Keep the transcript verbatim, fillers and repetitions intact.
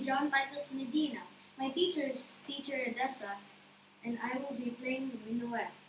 John Titus Medina. My teacher is Teacher Edessa, and I will be playing the minuet.